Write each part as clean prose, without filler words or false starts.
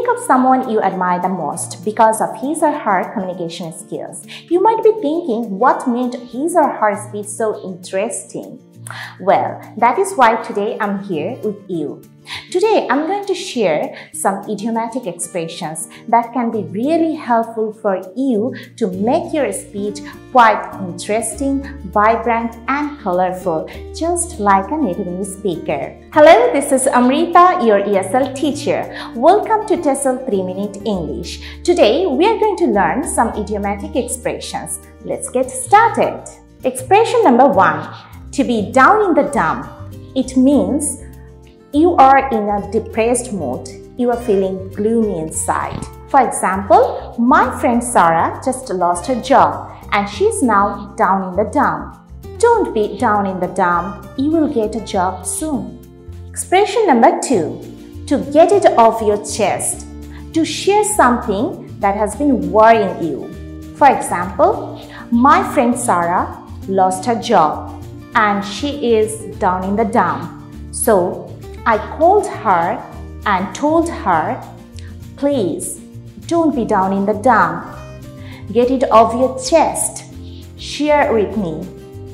Think of someone you admire the most because of his or her communication skills. You might be thinking, what made his or her speech so interesting? Well, that is why today I'm here with you. Today, I'm going to share some idiomatic expressions that can be really helpful for you to make your speech quite interesting, vibrant, and colorful, just like a native English speaker. Hello, this is Amrita, your ESL teacher. Welcome to TESOL 3-Minute English. Today, we are going to learn some idiomatic expressions. Let's get started. Expression number 1. To be down in the dump. It means you are in a depressed mood. You are feeling gloomy inside. For example, my friend Sarah just lost her job and she's now down in the dump. Don't be down in the dump. You will get a job soon. Expression number 2. To get it off your chest. To share something that has been worrying you. For example, my friend Sarah lost her job and she is down in the dump. So, I called her and told her, please don't be down in the dump. Get it off your chest. Share with me.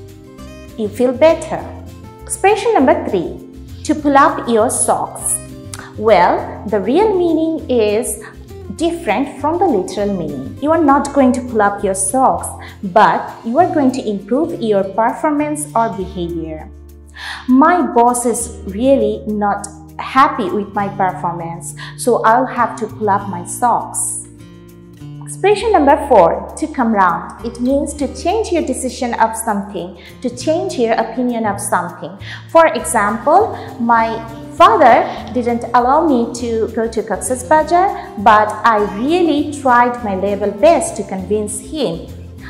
You feel better. Expression number 3. To pull up your socks. Well, the real meaning is different from the literal meaning. You are not going to pull up your socks, but you are going to improve your performance or behavior. My boss is really not happy with my performance, so I'll have to pull up my socks. Expression number 4. To come round. It means to change your decision of something, to change your opinion of something. For example, my father didn't allow me to go to Cox's Bazar, but I really tried my level best to convince him.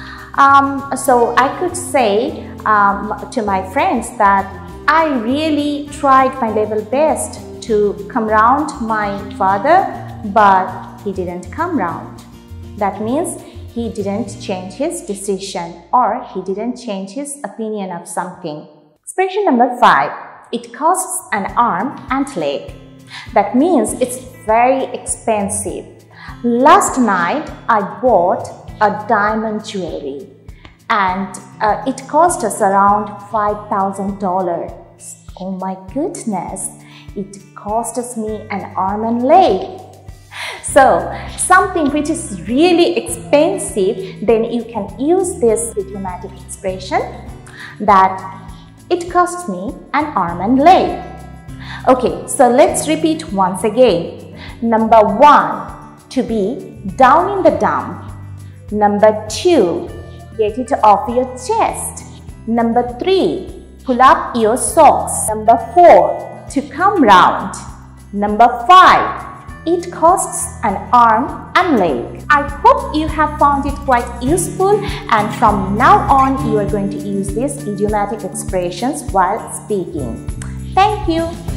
So I could say to my friends that I really tried my level best to come round my father, but he didn't come round. That means he didn't change his decision or he didn't change his opinion of something. Expression number 5. It costs an arm and leg. That means it's very expensive. Last night I bought a diamond jewelry and it cost us around $5,000. Oh my goodness, it cost me an arm and leg. So, something which is really expensive, then you can use this idiomatic expression that it cost me an arm and leg. Okay, so let's repeat once again. Number 1, to be down in the dump. Number 2, get it off your chest. Number 3, pull up your socks. Number 4, to come round. Number 5, it costs an arm and leg. I hope you have found it quite useful, and from now on you are going to use these idiomatic expressions while speaking. Thank you.